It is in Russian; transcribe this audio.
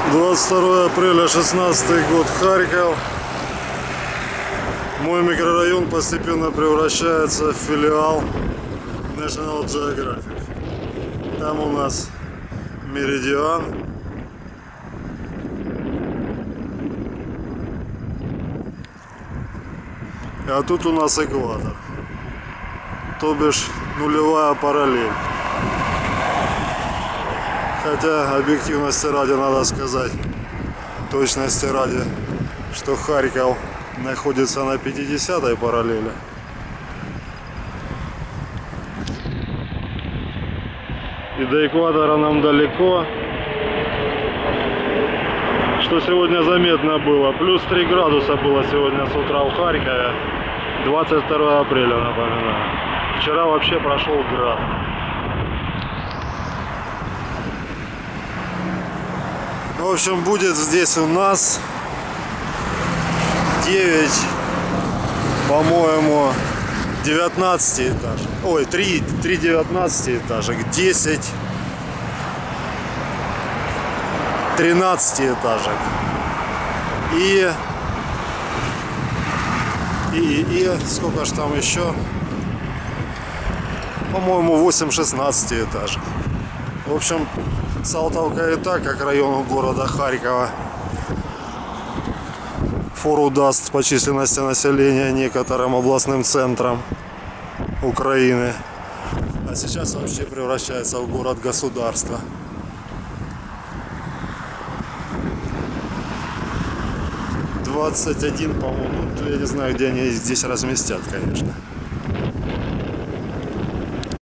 22 апреля 16 год, Харьков. Мой микрорайон постепенно превращается в филиал National Geographic. Там у нас Меридиан. А тут у нас экватор. То бишь нулевая параллель. Хотя объективности ради надо сказать, точности ради, что Харьков находится на 50-й параллели. И до экватора нам далеко. Что сегодня заметно было, плюс 3 градуса было сегодня с утра в Харькове. 22 апреля, напоминаю. Вчера вообще прошел град. В общем, будет здесь у нас 9, по-моему, 19 этажей. Ой, 3 19 этажек, 10 13 этажек. И сколько ж там еще? По-моему, 8 16 этажек. В общем, Салтовка и так, как район города Харькова, фору даст по численности населения некоторым областным центрам Украины. А сейчас вообще превращается в город-государство. «21», по-моему, я не знаю, где они здесь разместят, конечно.